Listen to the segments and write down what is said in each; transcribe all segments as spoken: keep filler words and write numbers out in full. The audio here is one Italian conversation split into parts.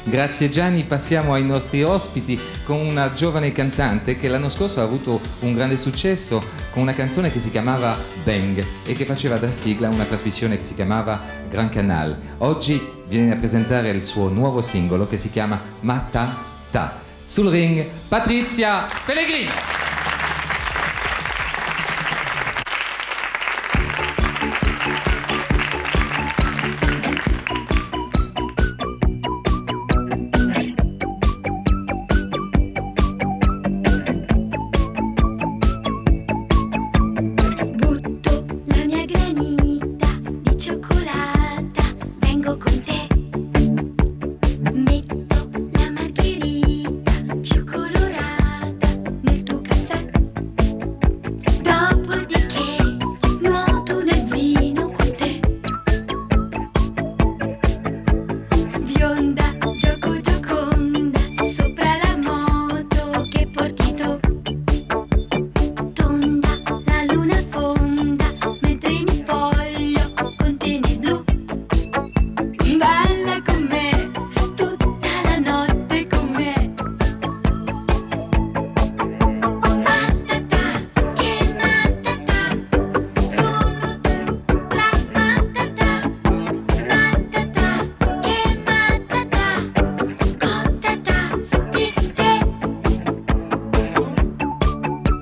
Grazie Gianni, passiamo ai nostri ospiti con una giovane cantante che l'anno scorso ha avuto un grande successo con una canzone che si chiamava Bang e che faceva da sigla una trasmissione che si chiamava Gran Canal. Oggi viene a presentare il suo nuovo singolo che si chiama Matata. Sul ring, Patrizia Pellegrino.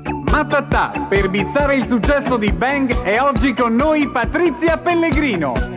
Matata, per bissare il successo di Bang è oggi con noi Patrizia Pellegrino.